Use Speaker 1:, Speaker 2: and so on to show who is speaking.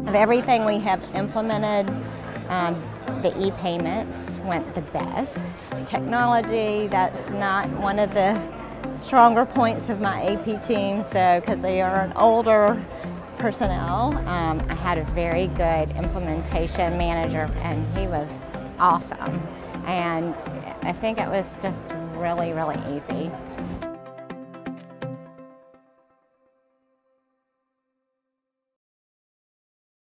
Speaker 1: Of everything we have implemented, the e-payments went the best. Technology, that's not one of the stronger points of my AP team, so because they are an older personnel, I had a very good implementation manager, and he was awesome. And I think it was just really, really easy.